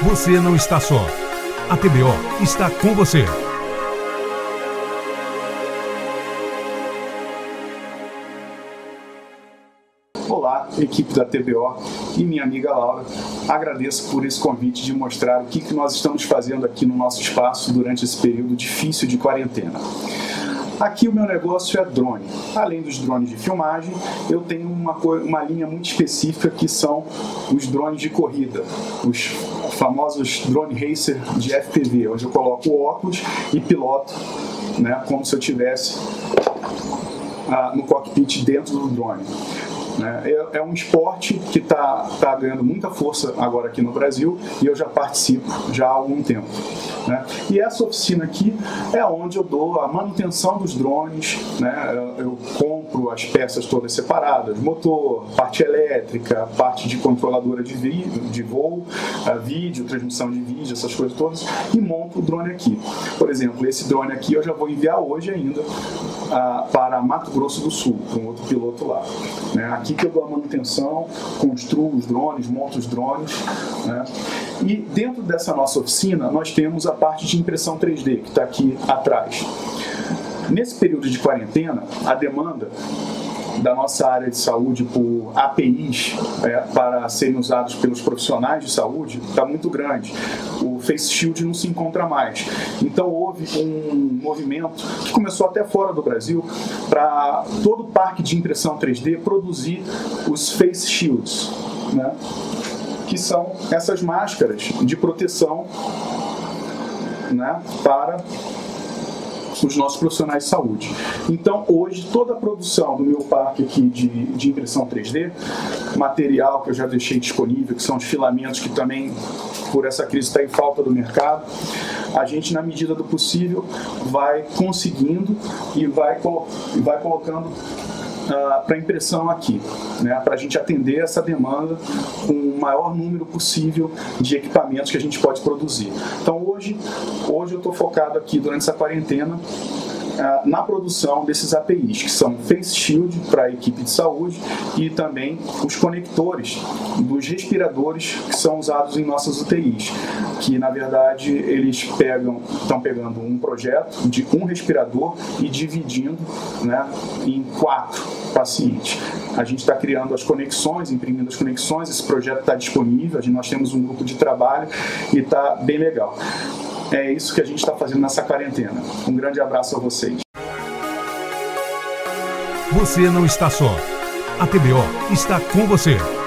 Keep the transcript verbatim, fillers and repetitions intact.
Você não está só. A T B O está com você. Olá, equipe da T B O e minha amiga Laura. Agradeço por esse convite de mostrar o que, que nós estamos fazendo aqui no nosso espaço durante esse período difícil de quarentena. Aqui o meu negócio é drone. Além dos drones de filmagem, eu tenho uma, uma linha muito específica que são os drones de corrida, os famosos drone racer de F P V, onde eu coloco o óculos e piloto, né, como se eu estivesse ah, no cockpit dentro do drone. É, é um esporte que está tá ganhando muita força agora aqui no Brasil e eu já participo já há algum tempo. Né? E essa oficina aqui é onde eu dou a manutenção dos drones, né? eu, eu compro as peças todas separadas, motor, parte elétrica, parte de controladora de, vi, de voo, vídeo, transmissão de vídeo, essas coisas todas, e monto o drone aqui. Por exemplo, esse drone aqui eu já vou enviar hoje ainda uh, para Mato Grosso do Sul, para um outro piloto lá. Né? Aqui que eu dou a manutenção, construo os drones, monto os drones. Né? E dentro dessa nossa oficina, nós temos a parte de impressão três D, que está aqui atrás. Nesse período de quarentena, a demanda da nossa área de saúde por A P Is é, para serem usados pelos profissionais de saúde está muito grande. O Face Shield não se encontra mais. Então houve um movimento que começou até fora do Brasil para todo o parque de impressão três D produzir os Face Shields, né? Que são essas máscaras de proteção, né, para os nossos profissionais de saúde. Então, hoje, toda a produção do meu parque aqui de, de impressão três D, material que eu já deixei disponível, que são os filamentos que também, por essa crise, está em falta do mercado, a gente, na medida do possível, vai conseguindo e vai, vai colocando Uh, para impressão aqui, né, para a gente atender essa demanda com o maior número possível de equipamentos que a gente pode produzir. Então hoje, hoje eu estou focado aqui durante essa quarentena uh, na produção desses A P Is, que são Face Shield para a equipe de saúde e também os conectores dos respiradores que são usados em nossas U T Is, que na verdade eles pegam, estão pegando um projeto de um respirador e dividindo, né, em quatro pacientes. A gente está criando as conexões, imprimindo as conexões, esse projeto está disponível, nós temos um grupo de trabalho e está bem legal. É isso que a gente está fazendo nessa quarentena. Um grande abraço a vocês. Você não está só. A T B O está com você.